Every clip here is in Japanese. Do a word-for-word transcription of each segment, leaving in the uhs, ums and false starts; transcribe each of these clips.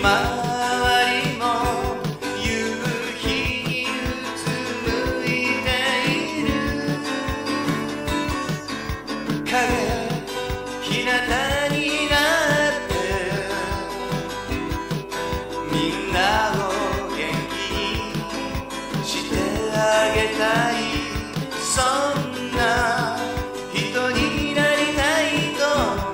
まわりも夕日にうつむいている影日向になってみんなを元気にしてあげたいそんな人になりたいと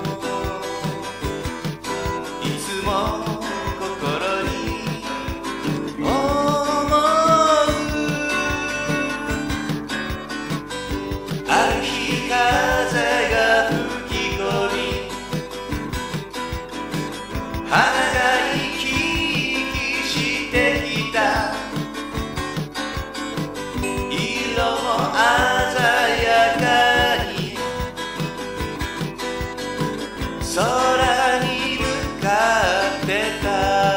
いつも心に思うある日風が吹き込み花が生き生きしてきた色も鮮やかに空に向かってた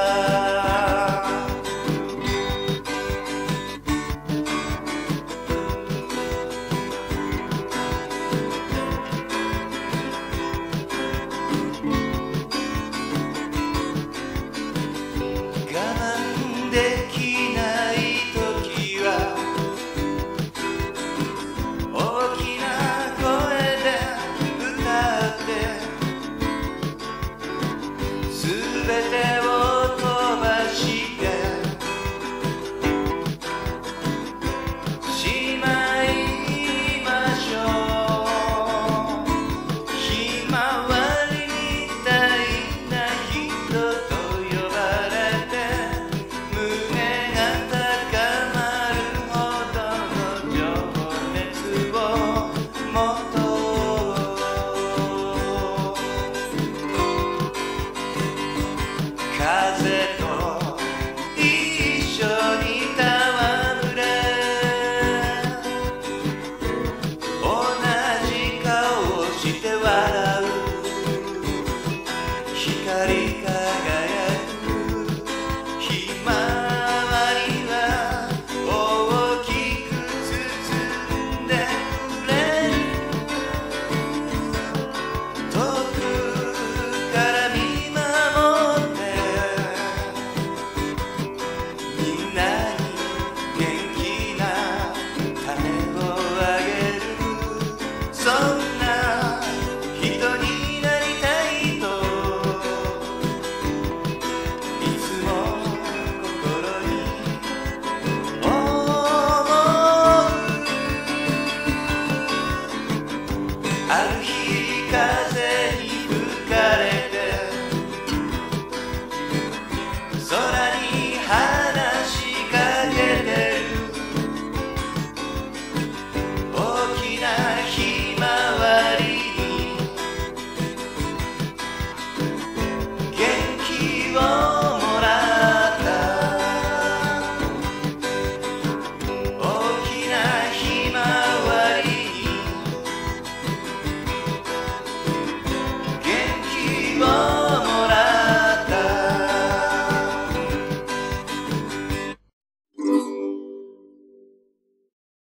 我慢できない時は大きな声で歌ってすべてを飛ばしてしまいましょうひまわりみたいな人と呼ばれて胸が高まるほどの情熱をもと風と一緒に戯れ同じ顔をして笑う光り輝